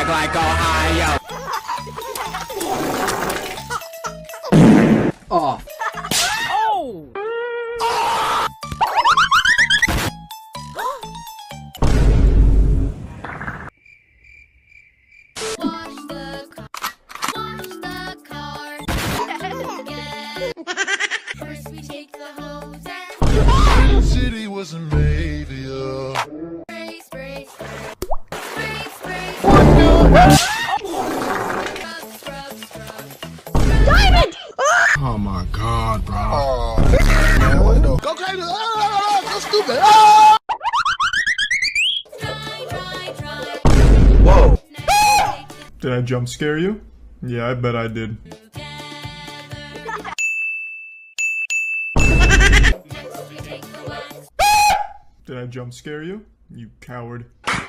swag like Ohio. Oh. Oh! Wash the car again. First we take the hose and The city wasn't made for you. spray, spray, spray, spray, spray. Scrub, scrub, scrub. Diamond! Oh my god, bro. Oh, go crazy. Go stupid. Oh! Dry, dry, dry. Whoa. Now Did I jump scare you? Yeah, I bet I did. next we take the wax. Did I jump scare you? You coward.